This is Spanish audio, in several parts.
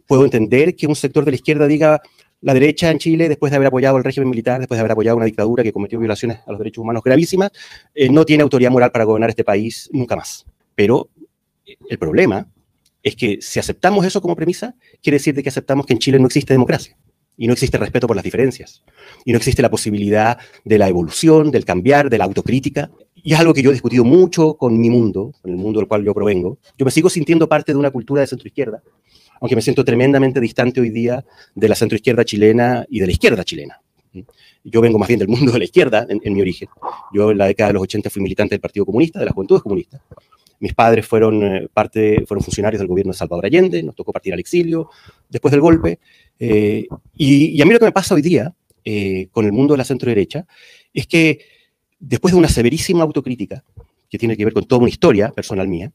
puedo entender que un sector de la izquierda diga la derecha en Chile, después de haber apoyado el régimen militar, después de haber apoyado una dictadura que cometió violaciones a los derechos humanos gravísimas, no tiene autoridad moral para gobernar este país nunca más. Pero el problema es que si aceptamos eso como premisa, quiere decir de que aceptamos que en Chile no existe democracia y no existe respeto por las diferencias y no existe la posibilidad de la evolución, del cambiar, de la autocrítica. Y es algo que yo he discutido mucho con mi mundo, con el mundo del cual yo provengo. Yo me sigo sintiendo parte de una cultura de centroizquierda, aunque me siento tremendamente distante hoy día de la centroizquierda chilena y de la izquierda chilena. Yo vengo más bien del mundo de la izquierda en mi origen. Yo en la década de los 80 fui militante del Partido Comunista, de las Juventudes Comunistas. Mis padres fueron funcionarios del gobierno de Salvador Allende, nos tocó partir al exilio después del golpe. Y a mí lo que me pasa hoy día con el mundo de la centro-derecha es que después de una severísima autocrítica, que tiene que ver con toda una historia personal mía,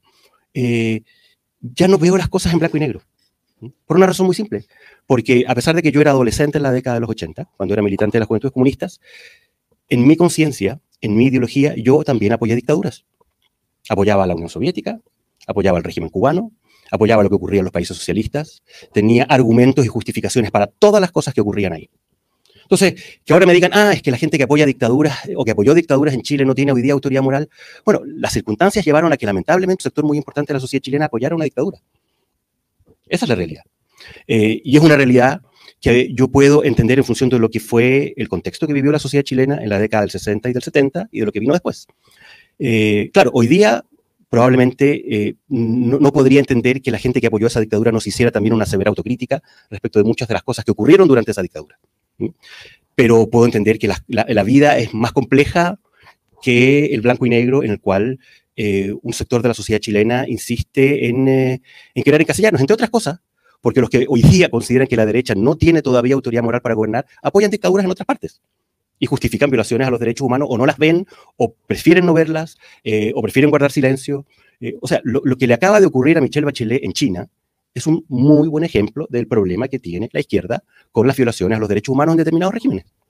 ya no veo las cosas en blanco y negro. Por una razón muy simple. Porque a pesar de que yo era adolescente en la década de los 80, cuando era militante de las Juventudes Comunistas, en mi conciencia, en mi ideología, yo también apoyé dictaduras. Apoyaba a la Unión Soviética, apoyaba al régimen cubano, apoyaba lo que ocurría en los países socialistas, tenía argumentos y justificaciones para todas las cosas que ocurrían ahí. Entonces, que ahora me digan, es que la gente que apoya dictaduras o que apoyó dictaduras en Chile no tiene hoy día autoridad moral. Bueno, las circunstancias llevaron a que lamentablemente un sector muy importante de la sociedad chilena apoyara una dictadura. Esa es la realidad. Y es una realidad que yo puedo entender en función de lo que fue el contexto que vivió la sociedad chilena en la década del 60 y del 70 y de lo que vino después. Claro, hoy día probablemente no podría entender que la gente que apoyó esa dictadura nos hiciera también una severa autocrítica respecto de muchas de las cosas que ocurrieron durante esa dictadura. Pero puedo entender que la vida es más compleja que el blanco y negro en el cual un sector de la sociedad chilena insiste en querer encasillarnos, entre otras cosas, porque los que hoy día consideran que la derecha no tiene todavía autoridad moral para gobernar, apoyan dictaduras en otras partes y justifican violaciones a los derechos humanos, o no las ven, o prefieren no verlas, o prefieren guardar silencio. O sea, lo que le acaba de ocurrir a Michelle Bachelet en China es un muy buen ejemplo del problema que tiene la izquierda con las violaciones a los derechos humanos en determinados regímenes.